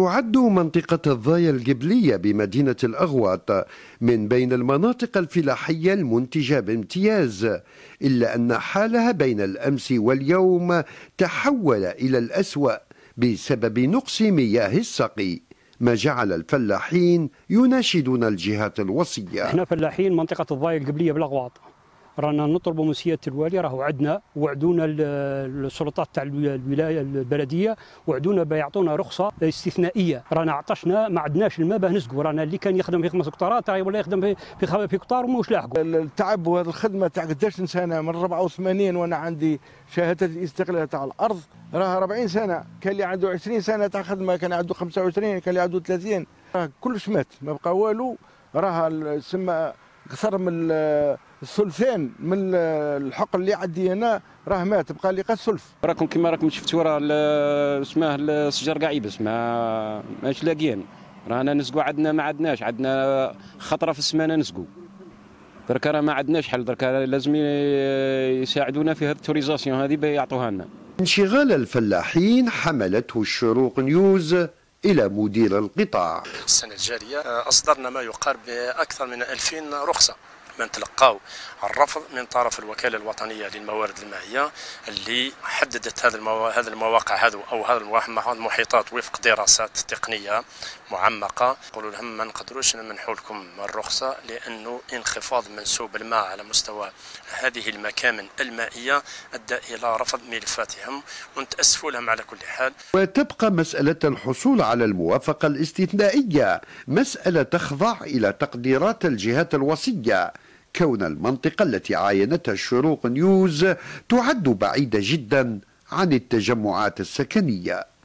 تعد منطقة الضايا القبلية بمدينة الأغواط من بين المناطق الفلاحية المنتجة بامتياز، إلا أن حالها بين الأمس واليوم تحول إلى الأسوأ بسبب نقص مياه السقي، ما جعل الفلاحين يناشدون الجهات الوصية. احنا فلاحين منطقة الضايا القبلية بالأغواط، رانا نطلبوا من سيادة الوالي، راهو عندنا وعدونا السلطات تاع الولاية البلدية، وعدونا بيعطونا رخصة استثنائية. رانا عطشنا ما عندناش الماء باه نسقوا، رانا اللي كان يخدم في 5 هكتارات راه ولا يخدم في قطار وماهوش لاحقوا. التعب وهذه الخدمة تاع قداش سنة من 84 وانا عندي شهادة الاستقلال تاع الأرض، راه 40 سنة، كان اللي عنده 20 سنة تاع خدمة، كان عنده 25، كان اللي عنده 30، راه كلش مات ما بقى والو. راه سما أكثر من الثلثين من الحقل اللي عندي هنا راه مات، بقى لي قد ثلث. راكم كما راكم شفتوا راه اسمه الشجر كاع يبس ماش لاقيين، رانا نسقوا عندنا ما عندنا خطره في السمانه نسقوا. درك راه ما عندناش حل، درك لازم يساعدونا في هذه التوريزاسيون هذه بيعطوها لنا. انشغال الفلاحين حملته الشروق نيوز إلى مدير القطاع. السنة الجارية أصدرنا ما يقارب بأكثر من 2000 رخصة من تلقاو الرفض من طرف الوكالة الوطنية للموارد المائية اللي حددت هذه المواقع أو هذه المحيطات وفق دراسات تقنية معمقة. قولوا لهم ما نقدروش نمنحوا لكم الرخصة لأنه انخفاض منسوب الماء على مستوى هذه المكامن المائية أدى إلى رفض ملفاتهم، ونتأسفوا لهم على كل حال. وتبقى مسألة الحصول على الموافقة الاستثنائية مسألة تخضع إلى تقديرات الجهات الوصية، كون المنطقة التي عاينتها الشروق نيوز تعد بعيدة جدا عن التجمعات السكنية.